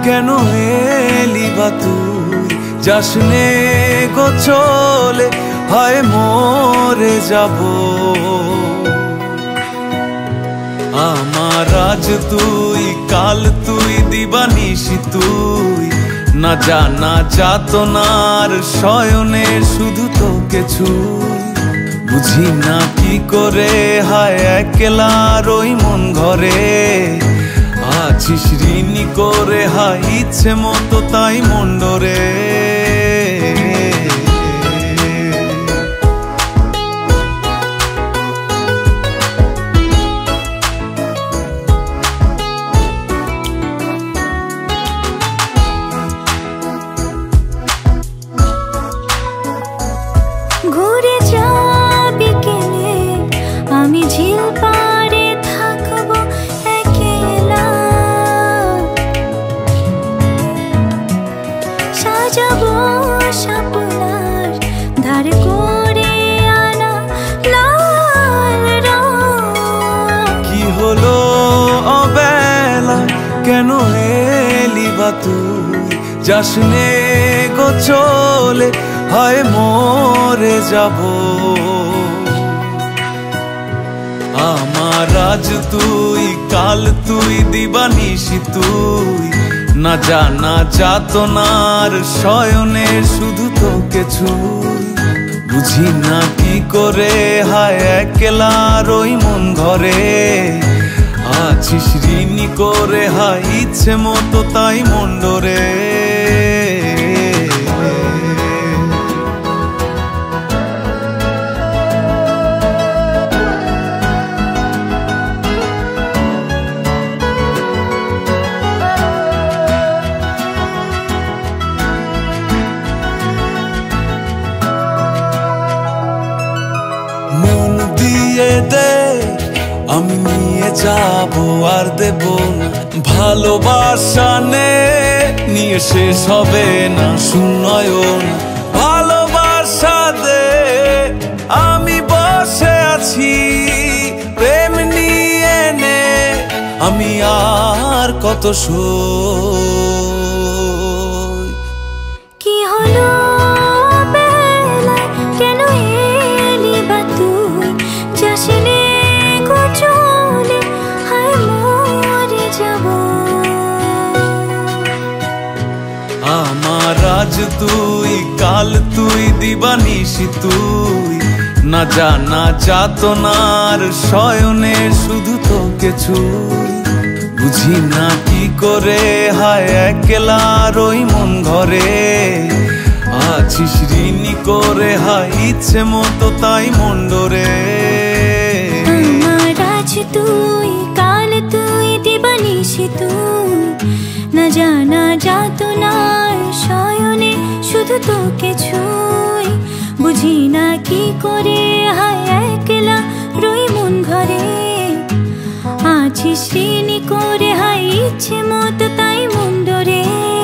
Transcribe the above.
কেন এলি বা তুই যাসনে গো চলে, হয় মরে যাব। আমার আজ তুই কাল তুই দিবানিশি তুই, না জানা যাতনার শয়নে শুধু তোকে ছুই। বুঝি না কি করে হায় একলা রই মন ঘরে, আছিস ঋণী করে হায় ইচ্ছে মতো তাই মন্ডরে। ঘুরে যাবি কেনে আমি ঝিল পাড়ে থাকবো একলা, সাজাবো শাপলার ধার করে আনা লাল রং। কি হলো অবেলা কেন এলি বা তুই যাসনে গো চলে, হয় মরে যাব। আমার আজ তুই কাল তুই দিবানিশি তুই, না জানা যাতনার শয়নে শুধু তোকে ছুই। বুঝি না কি করে হায় একলা রই মন ঘরে, আছিস ঋণী করে হায় ইচ্ছে মতো তাই মন্ডরে। মন দিয়ে দে আমি নিয়ে যাব আর দেব না, ভালোবাসা নিয়ে শেষ হবে না শূন্যয়ন। ভালোবাসা দে আমি বসে আছি প্রেম নিয়ে নে, আমি আর কত সই। কি হলো বেলায় কেন এলি বা তুই যাসনে গো চলে, হায় মরে যাব। আমার আজ তুই কাল তুই দিবানিশি তুই, না জানা যাতনার শয়নে শুধু তোকে ছুই। বুঝি না কি করে হায় একলা রই মন ঘরে, আছিস ঋণী করে হায় ইচ্ছে মতো তাই মন্ডরে। আমার আজ তুই কাল তুই দিবানিশি তুই, না জানা যাতনার শয়নে শুধু তোকে ছুই। বুঝি না কি করে হায় একলা রই মন ঘরে, আছিস ঋণী করে হায় ইচ্ছে মতো তাই মন্ডরে।